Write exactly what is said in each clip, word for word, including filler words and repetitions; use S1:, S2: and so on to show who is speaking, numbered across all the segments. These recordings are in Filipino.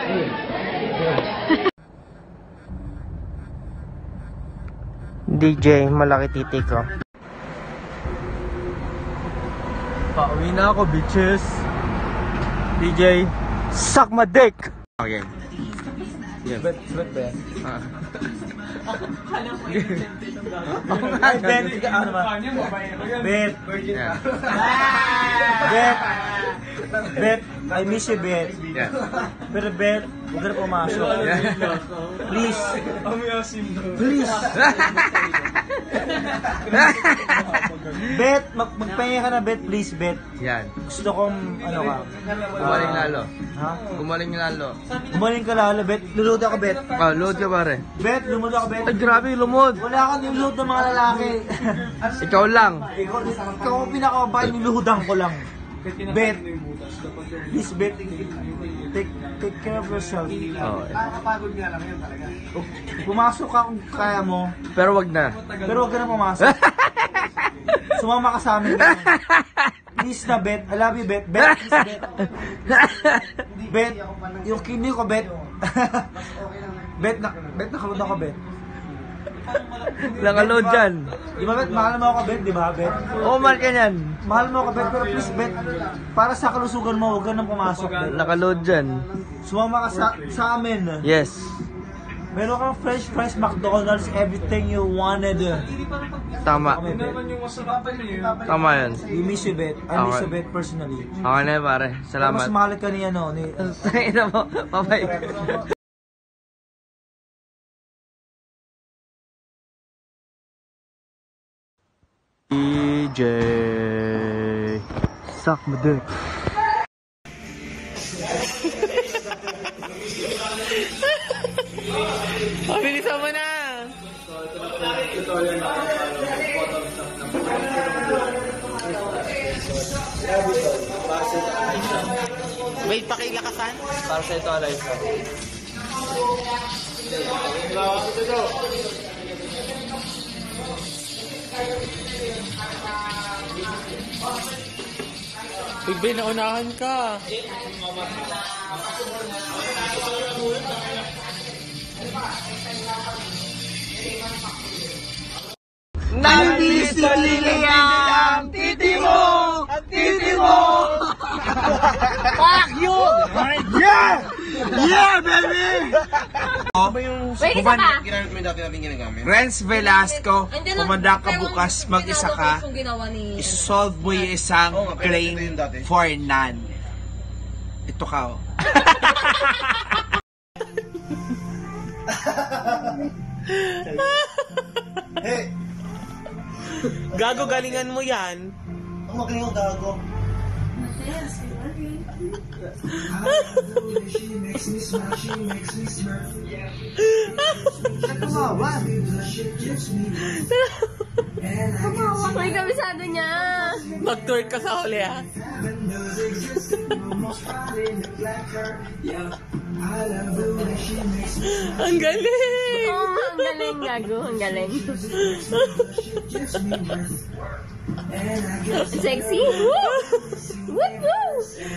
S1: D J, malaki titi ko. Pauwi na ako, bitches. D J, suck my dick! Okay. Yeah. Bet, bet ba yan? Ah. Ay, bet, ano ba? Bet. Yeah. Bet. Bet. I miss you, Bet. Yeah. Pero Bet, huwag ka na pumasok. Yeah. Please. Please. Bet, mag magpahinga ka na, Bet, please, Bet. Yan. Gusto kong, ano ka? Gumaling lalo. Ha? Gumaling lalo. Gumaling ka lalo, Bet. Lulod ako, Bet. Ah, load ka pare. Bet, lumod ako, Bet. Ay, grabe, lumod. Wala kang nilulod ng mga lalaki. Ikaw lang. Ikaw, ikaw ang pinakabay, niluhudan ko lang. Bet. Please, Bet. Take, take care of yourself. Oh, nakakapagod nga lang yun talaga. Pumasok ka kung kaya mo. Pero wag na. Pero wag ka na pumasok. Sumama ka sa amin. Please na, Bet. I love you, Bet. Bet, please, Bet. Bet, yung kidney ko, Bet. Bet, na, Bet, nakaload ako, Bet. Nakaload dyan. Di ba, Bet? Mahal mo ako, Bet, di ba, Bet? Oo, mahal ka yan. Mahal mo ako, Bet, pero please, Bet, para sa kalusugan mo, huwag ka nang pumasok, Bet. Nakaload dyan. Sumama ka sa, sa amin. Yes. Meron kang French fries, McDonald's, everything you wanted. Tama. Tama yan. We miss you, Bet. I miss you, Bet, personally. Okay na, pare. Salamat. Mas mahal ka ni, ano, ni... Ina mo, papay. D J, suck my dick. Mabilisan mo na! Wait, pakilakasan? Para sa ito, Alaysa. Uy, naunahan ka. Nandisili ang titi mo! Ang titi mo! Fuck you! Yeah! Yeah, baby!
S2: Wait, isa pa!
S3: Renz Velasco, kumanda ka bukas, mag-isa ka, isosolve mo yung isang claim for none. Ito ka, oh.
S1: Hey! Gago, galingan mo yan.
S3: Ang magaling mo, gago.
S2: Tumawa. May kabisado niya.
S1: Mag-twerk ka sa huli, ha? Ang galing!
S2: Oo, oh, ang galing, gago. Ang galing. Sexy? Woo! Woot woo!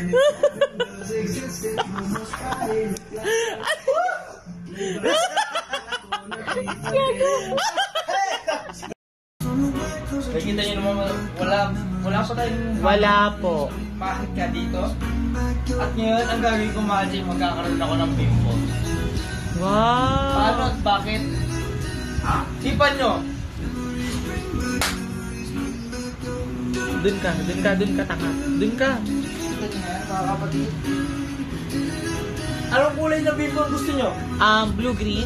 S1: Nakikita niyo naman, wala, wala pa tayong... Wala po. Bakit ka dito? At ngayon, ang gagawin ko, Magic, magkakaroon ako ng pimples. Wow! Paano at bakit? Hipan nyo! Dun ka, dun ka, dun ka, tanga. Dun ka. Mga kapatid. Anong kulay na pimple gusto nyo? Um, blue-green.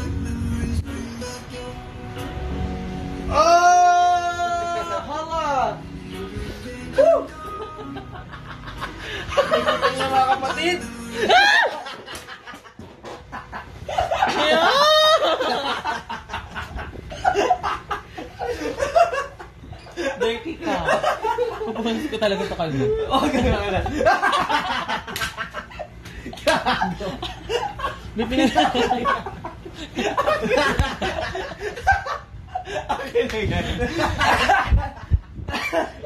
S1: Oh! Hala! Woo! Nakikita nyo mga kapatid? Dirty ka. Pupunis ko talaga ito kalmo. Oo, gano'n ka na. Gago. May pinag-akin. Akin na yan.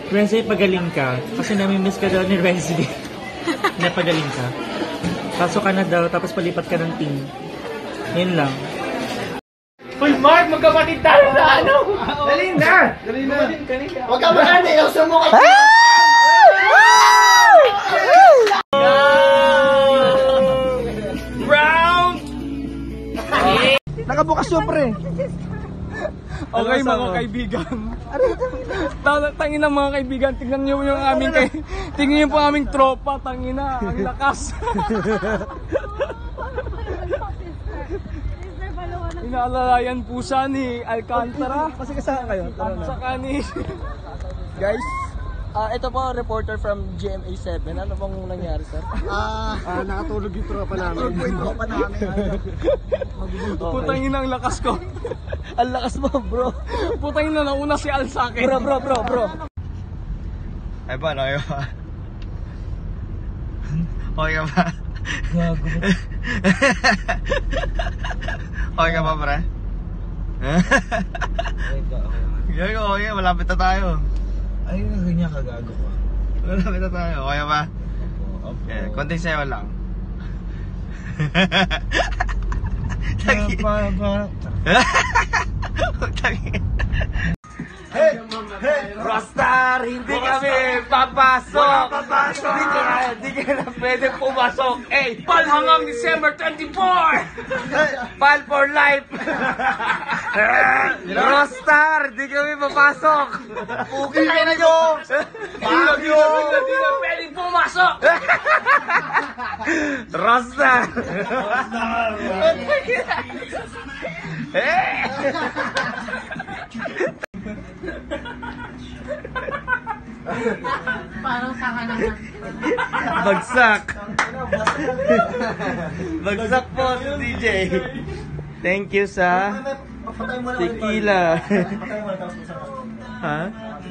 S1: Renzi, pagaling ka. Kasi namimiss ka daw ni Renzi. Napagaling ka. Pasok ka na daw, tapos palipat ka ng team. Yun lang. Full mark! Magkapatid tayo sa ano! Dali na! Dali na! Huwag ka makani! Yung mo ka! Brown! Nakabukas yung pre!
S4: Okay mga kaibigan. Ta- Tangin na mga kaibigan, tingnan niyo yung aming kay tingnan niyo po aming tropa, tangin na, ang lakas. Inaalalayan po siya ni Alcantara.
S1: Kasi kasama kayo.
S4: At saka ni guys, ah ito po reporter from G M A seven. Ano bang nangyari, sir?
S1: Ah, ah, nakatulog yung tropa namin. Nakatulog yung tropa namin.
S4: Putangin na ang lakas ko.
S1: Ang lakas mo, bro.
S4: Putangin na nauna si Al sa akin.
S1: Bro, bro, bro, bro.
S3: Ay ba, okay ba? Okay ka ba?
S1: Gago.
S3: Okay ka ba, pre? Gago, okay, malapit na tayo.
S1: Ay, ganyan kagago ko.
S3: Malapit na tayo, okay ba? Okay, konting sayo lang. Tagi. Tagi. Hey! Hey!
S4: Rostar, hindi kami papasok!
S3: papasok!
S4: Hindi ka, hindi ka na pwede pumasok! Eh, pal hanggang December twenty-fourth! Pal for life! Rostar, hindi kami papasok!
S3: Pugi ka na nyo! Bagyo!
S4: Hindi na pwede pumasok!
S1: Rostar!
S4: Eh!
S2: Parang saka naman.
S1: Bagsak! Bagsak po, D J. Thank you sa tequila. Ha?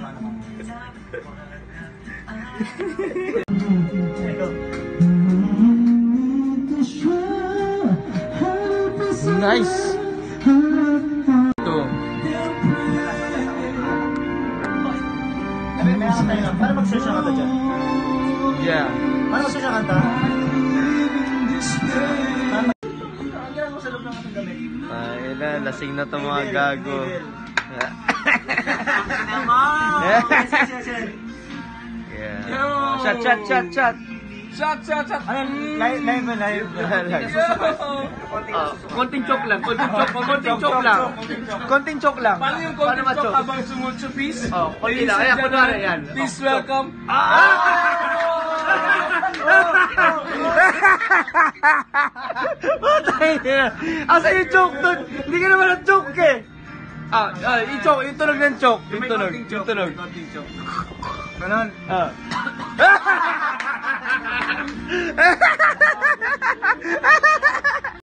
S1: Nice! Ito.
S5: Paano mag-search ang kanta dyan?
S1: Yeah.
S5: Paano mag-search ang kanta?
S1: Ay na, lasing na to mga gago. Yeah. Shot, shot, shot, shot.
S4: Shot, shot, shot!
S5: Ano? Live, live ba? Live
S4: Ah, konting choke lang, konting choke, konting choke lang.
S1: Konting choke lang.
S4: Paano yung konting choke habang sumutsupis?
S1: Oh, konti lang. Kaya kunwari yan.
S4: Please welcome.
S1: Asa yung choke doon? Hindi ka naman na-choke eh. Ah, ah, yung choke, yung tunog ng choke. Yung tunog, yung tunog.
S5: Ganon.
S1: Ah.